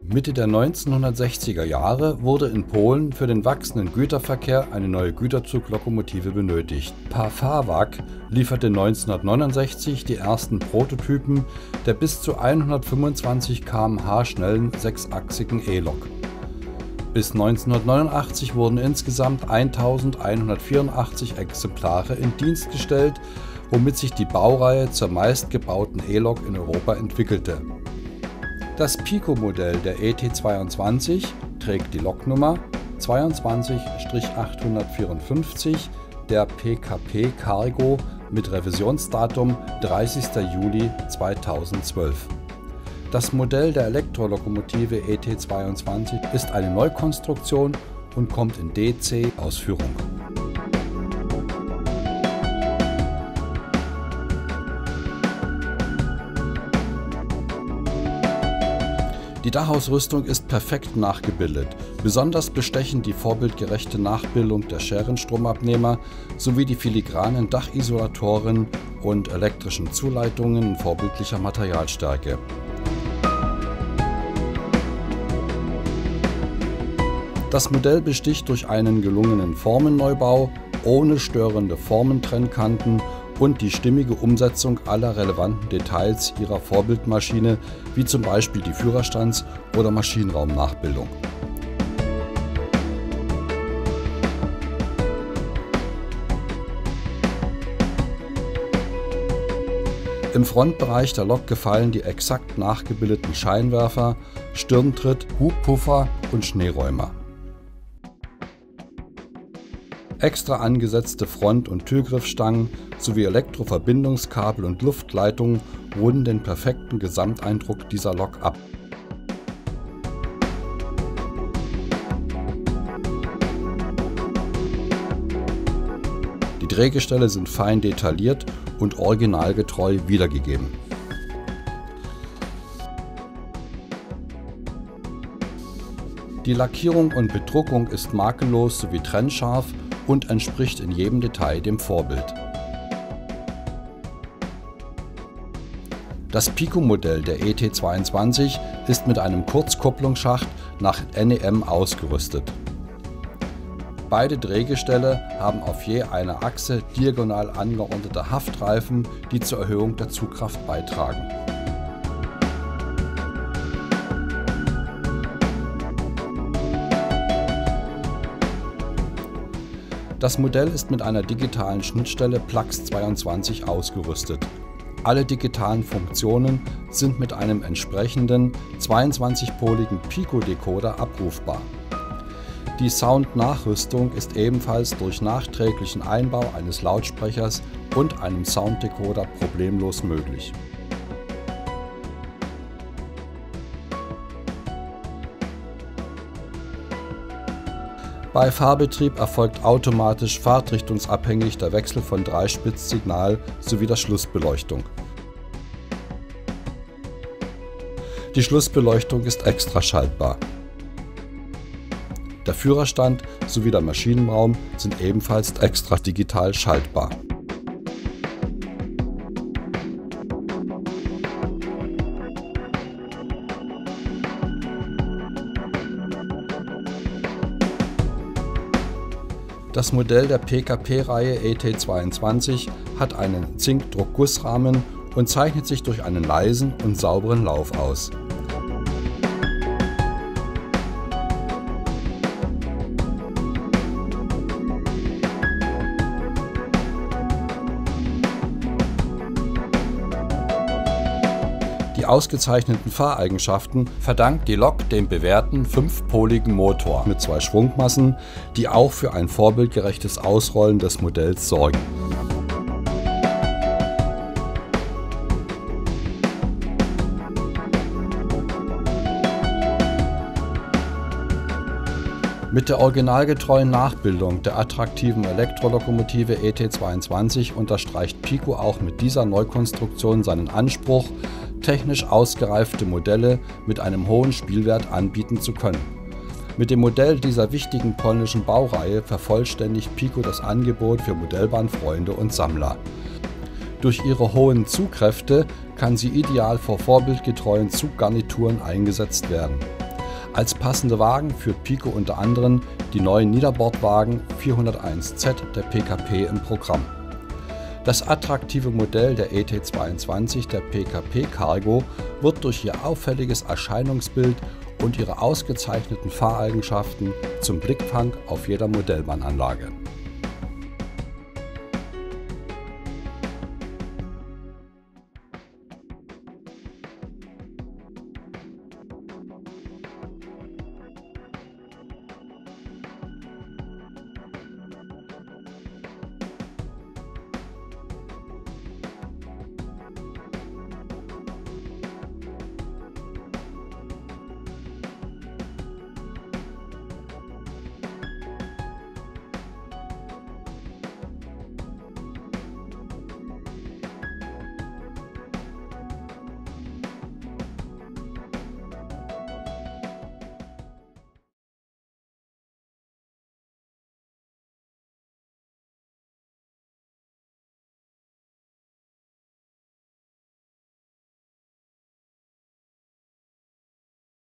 Mitte der 1960er Jahre wurde in Polen für den wachsenden Güterverkehr eine neue Güterzuglokomotive benötigt. Pawławag lieferte 1969 die ersten Prototypen der bis zu 125 km/h schnellen sechsachsigen E-Lok. Bis 1989 wurden insgesamt 1184 Exemplare in Dienst gestellt, womit sich die Baureihe zur meistgebauten E-Lok in Europa entwickelte. Das Pico-Modell der ET22 trägt die Loknummer 22-854 der PKP Cargo mit Revisionsdatum 30. Juli 2012. Das Modell der Elektrolokomotive ET22 ist eine Neukonstruktion und kommt in DC-Ausführung. Die Dachausrüstung ist perfekt nachgebildet. Besonders bestechend die vorbildgerechte Nachbildung der Scherenstromabnehmer sowie die filigranen Dachisolatoren und elektrischen Zuleitungen in vorbildlicher Materialstärke. Das Modell besticht durch einen gelungenen Formenneubau, ohne störende Formentrennkanten und die stimmige Umsetzung aller relevanten Details ihrer Vorbildmaschine, wie zum Beispiel die Führerstands- oder Maschinenraumnachbildung. Im Frontbereich der Lok gefallen die exakt nachgebildeten Scheinwerfer, Stirntritt, Hubpuffer und Schneeräumer. Extra angesetzte Front- und Türgriffstangen sowie Elektroverbindungskabel und Luftleitungen runden den perfekten Gesamteindruck dieser Lok ab. Die Drehgestelle sind fein detailliert und originalgetreu wiedergegeben. Die Lackierung und Bedruckung ist makellos sowie trennscharf und entspricht in jedem Detail dem Vorbild. Das Pico-Modell der ET22 ist mit einem Kurzkupplungsschacht nach NEM ausgerüstet. Beide Drehgestelle haben auf je einer Achse diagonal angeordnete Haftreifen, die zur Erhöhung der Zugkraft beitragen. Das Modell ist mit einer digitalen Schnittstelle Plax22 ausgerüstet. Alle digitalen Funktionen sind mit einem entsprechenden 22-poligen Pico-Decoder abrufbar. Die Sound-Nachrüstung ist ebenfalls durch nachträglichen Einbau eines Lautsprechers und einem Sounddecoder problemlos möglich. Bei Fahrbetrieb erfolgt automatisch fahrtrichtungsabhängig der Wechsel von Dreispitzsignal sowie der Schlussbeleuchtung. Die Schlussbeleuchtung ist extraschaltbar. Der Führerstand sowie der Maschinenraum sind ebenfalls extra digital schaltbar. Das Modell der PKP-Reihe ET22 hat einen Zinkdruckgussrahmen und zeichnet sich durch einen leisen und sauberen Lauf aus. Die ausgezeichneten Fahreigenschaften verdankt die Lok dem bewährten 5-poligen Motor mit 2 Schwungmassen, die auch für ein vorbildgerechtes Ausrollen des Modells sorgen. Mit der originalgetreuen Nachbildung der attraktiven Elektrolokomotive ET22 unterstreicht Pico auch mit dieser Neukonstruktion seinen Anspruch, technisch ausgereifte Modelle mit einem hohen Spielwert anbieten zu können. Mit dem Modell dieser wichtigen polnischen Baureihe vervollständigt Pico das Angebot für Modellbahnfreunde und Sammler. Durch ihre hohen Zugkräfte kann sie ideal vor vorbildgetreuen Zuggarnituren eingesetzt werden. Als passende Wagen führt Pico unter anderem die neuen Niederbordwagen 401Z der PKP im Programm. Das attraktive Modell der ET22 der PKP Cargo wird durch ihr auffälliges Erscheinungsbild und ihre ausgezeichneten Fahreigenschaften zum Blickfang auf jeder Modellbahnanlage.